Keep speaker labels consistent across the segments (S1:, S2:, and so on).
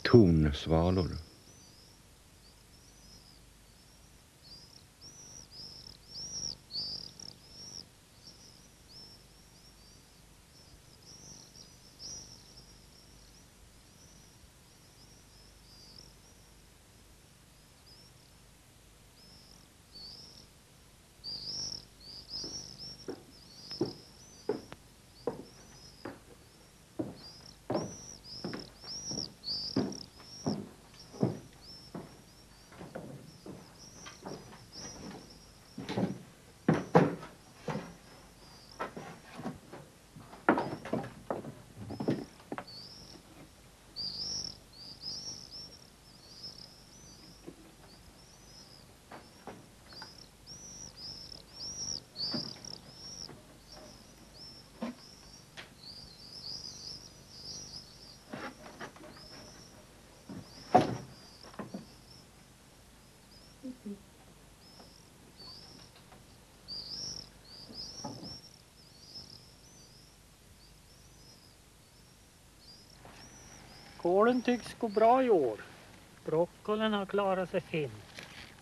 S1: Tornsvalor.
S2: Kålen tycks gå bra i år. Broccolin har klarat sig fint.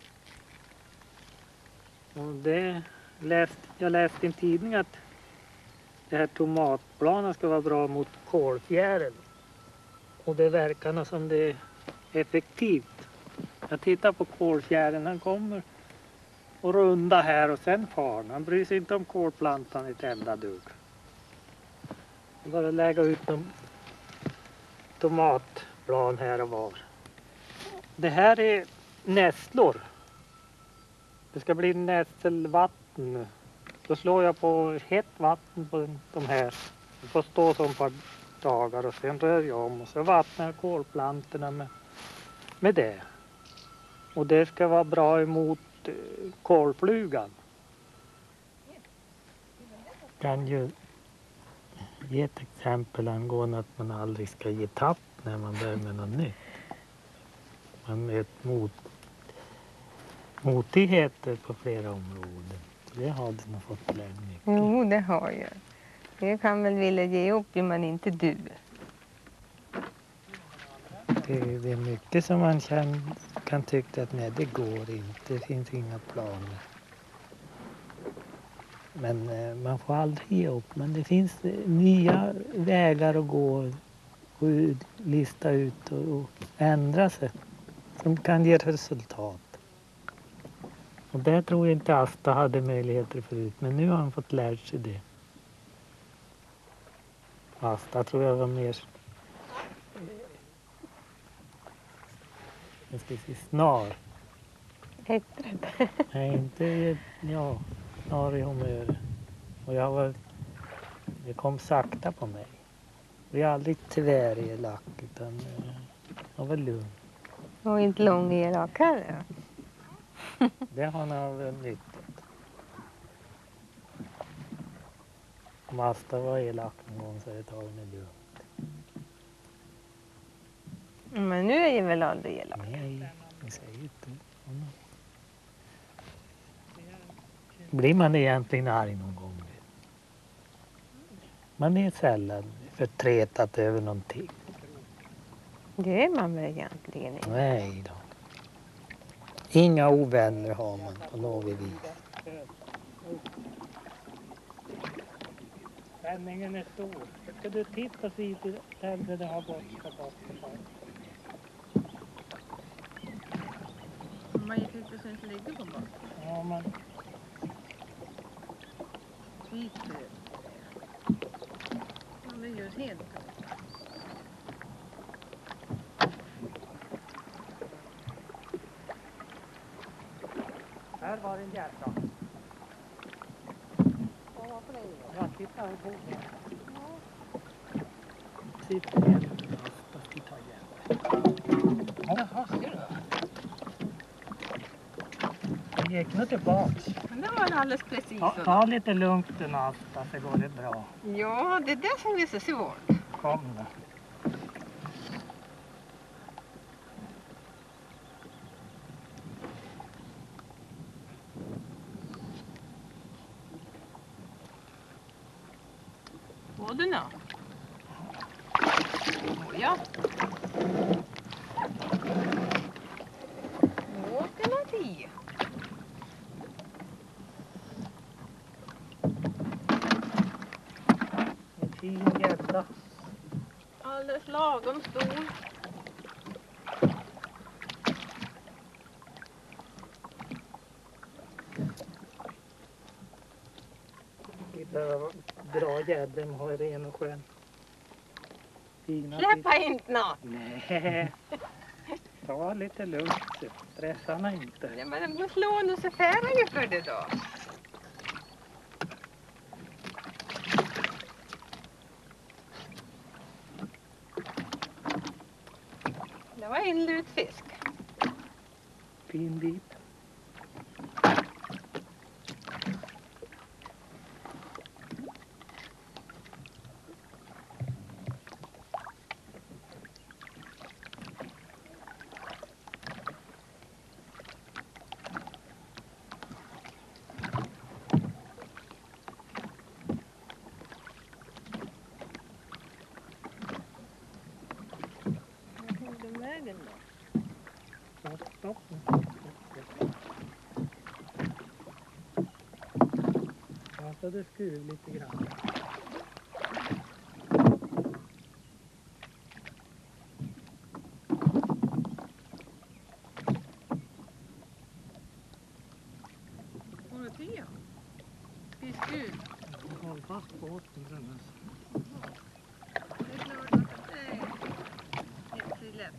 S2: Och jag läste i en tidning att det här tomatbladen ska vara bra mot kolfjärilen. Och det verkar som det är effektivt. Jag tittar på kolfjärilen, den kommer och runda här och sen far. Han bryr sig inte om kolplantan ett enda dugg. Bara lägga ut någon tomatblad här och var. Det här är nässlor. Det ska bli nässelvatten nu. Då slår jag på hett vatten på de här. Det får stå som ett par dagar och sen rör jag om och så vattnar jag kolplantorna med det. Och det ska vara bra emot kolflugan. Kan ju ge ett exempel angående att man aldrig ska ge tapp när man börjar med något nytt. Man möter motigheter på flera områden. Det har du nog fått lära mycket.
S3: Jo, det har jag. Det kan väl vilja ge upp, men inte du.
S2: Det är mycket som man kan tycka att nej, det går inte. Det finns inga planer. Men man får aldrig ge upp. Men det finns nya vägar att gå och lista ut och ändra sig. Som kan ge resultat. Och där tror jag inte Asta hade möjligheter förut. Men nu har han fått lära sig det. Asta tror jag var mer snar.
S3: Heter
S2: Nej, inte snar i humör. Och det kom sakta på mig. Vi är aldrig tvärelak utan jag var lugn.
S3: Och inte lång elak heller.
S2: Det har han av nyttigt. Om Asta var elak någon gång så är det taget med lugnt.
S3: Men nu är jag väl aldrig elak.
S2: Nej, jag säger inte. Blir man egentligen arg någon gång? Man är sällan förtretat över någonting.
S3: Det är man väl egentligen inte.
S2: Nej då. Inga ovänner har man på något vis. Spänningen är stor. Ska du titta så där det har gått bort.
S3: Man gick ut och sen så ligger på backen.
S2: Ja, men...
S3: Man vill ju helt.
S2: Här var en hjärta.
S3: Vad var det?
S2: Ja, titta här på det. Sitter igen. Jag ska ta igen. Jaha, ser du? Jag gick nog tillbaks.
S3: Men det var alldeles precis så.
S2: Ta lite lugnt nu, Asta, så går det bra.
S3: Ja, det är det som är så svårt.
S2: Kom då.
S3: Var du nu? Ja. lagom stor.
S2: Vi behöver dra gädden och ha ren och skön. Fina
S3: Släppa inte något.
S2: Nej. Ta lite lugnt. Stressa henne inte.
S3: Ja, men de slår nog så färre ju för det då. Det var en lutfisk.
S2: Fin vit.
S3: De vägen då.
S2: Stopp. Ja, så du skruv lite grann.
S3: Har du det? Fisk ut.
S2: Håll fast båten, Brunnes.
S3: Det är klart att det är inte så lätt.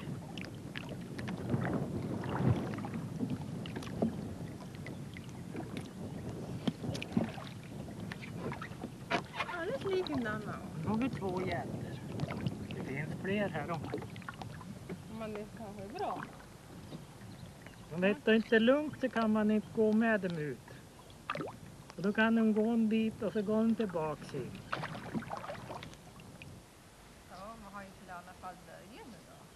S3: Alldeles likadana.
S2: Nu har vi 2 gäddor. Det finns fler här då.
S3: Men det kanske är bra.
S2: Om det inte är lugnt så kan man inte gå med dem ut. Och då kan de gå en bit och så går de tillbaks in.
S3: Ja, man har ju till i alla fall börjat nu då.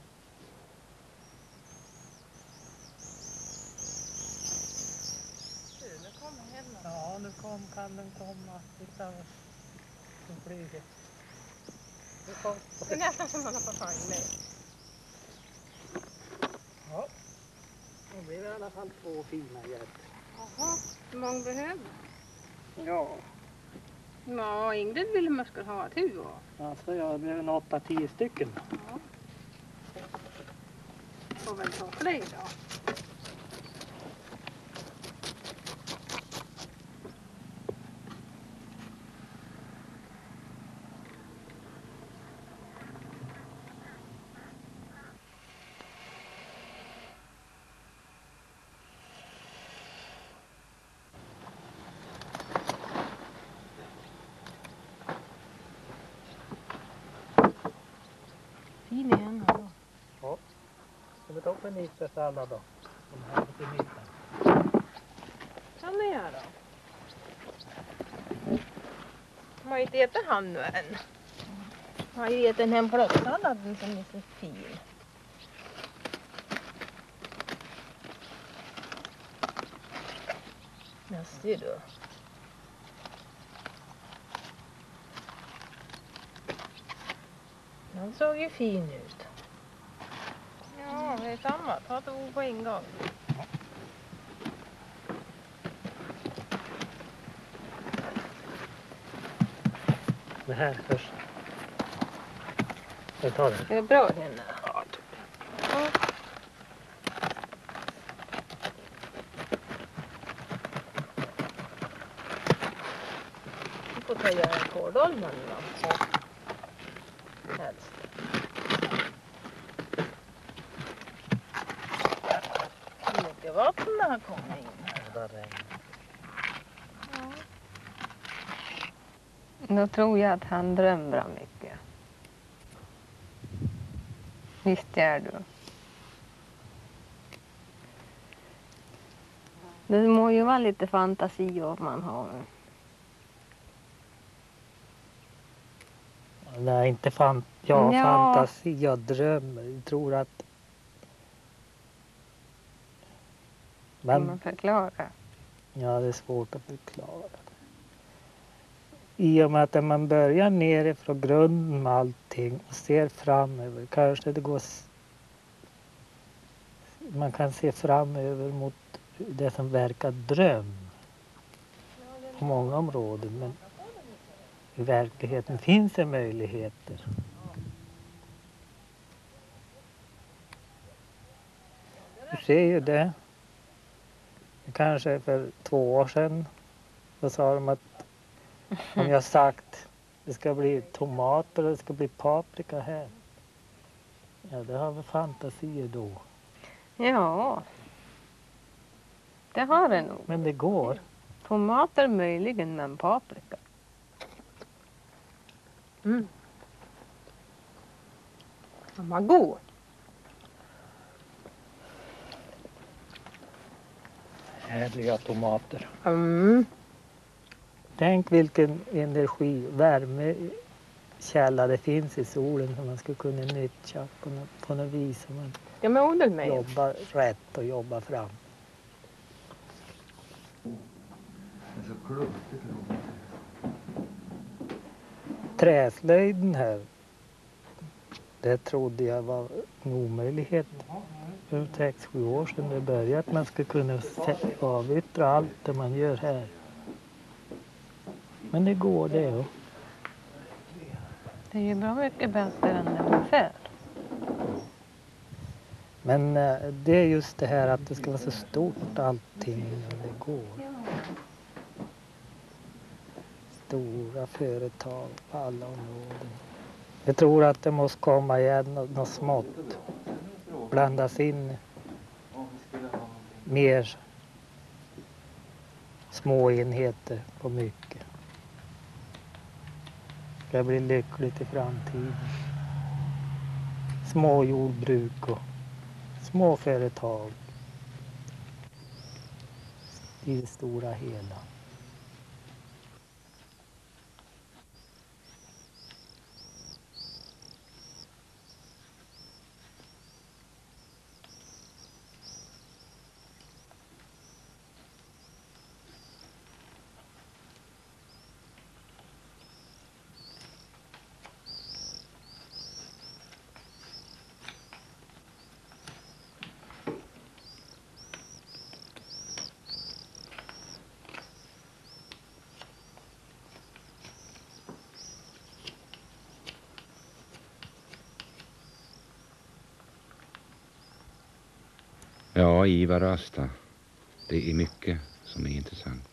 S3: Du, nu kommer henne.
S2: Ja, nu kan den komma. Titta, som flyger. Nu kom.
S3: Det är nästan som man har fått fang med.
S2: Ja, då blir det i alla fall 2 fina gäddor.
S3: Jaha, hur många behöver?
S2: Ja,
S3: Ja, Ingrid ville man skulle ha ett huvud.
S2: alltså jag behöver 8-10 stycken.
S3: Ja. Får väl ta fler då. Fin igen då.
S2: Ja, ska vi ta upp en isbergssallad då? De här lite mitten.
S3: Kan ni göra då? Man har inte ätit han nu än. Man har ju ätit den här plötsalladen som är så fin. Ja, ser du. Den såg ju fin ut. Ja, det är samma. Ta 2 på en gång.
S2: Det här först. Jag tar det.
S3: Det är bra den.
S2: Ja,
S3: Ja. Du får ta göra en kåldolmen då. Helst. Hur mycket vatten det har kommit in.
S2: det där regnar.
S3: Då tror jag att han drömmer bra mycket. Visst är du. Det må ju vara lite fantasi om man har.
S2: Nej, inte
S3: Ja.
S2: fantasi, jag drömmer. Jag tror att...
S3: Kan man
S2: Men,
S3: förklara?
S2: ja, det är svårt att förklara. I och med att när man börjar nerifrån grunden med allting och ser framöver, kanske det går... Man kan se framöver mot det som verkar dröm på många områden, men i verkligheten finns det möjligheter. Du ser ju det. Kanske för 2 år sedan. Då sa de att om jag sagt det ska bli tomater och det ska bli paprika här. Ja, det har vi fantasier då.
S3: Ja. Det har det nog.
S2: Men det går.
S3: Tomater möjligen, men paprika. Mm. Den var god.
S2: Härliga tomater.
S3: Mm.
S2: Tänk vilken värmekälla det finns i solen som man skulle kunna nyttja på något vis. Om man
S3: Ja, men odla mig.
S2: jobbar rätt och jobbar fram.
S1: Det är så klumpigt.
S2: Träslöjden här, det trodde jag var en omöjlighet för 6-7 år sedan det började, att man ska kunna avyttra allt det man gör här. Men det går det ju.
S3: Det är ju bra mycket bättre än det var förr.
S2: Men det är just det här att det ska vara så stort allting när det går. Stora företag på alla områden. Jag tror att det måste komma igen något smått. Blandas in mer små enheter på mycket. Det blir lyckligt i framtiden. Små jordbruk och små företag i det stora hela.
S4: Ja, Ivar och Asta. Det är mycket som är intressant.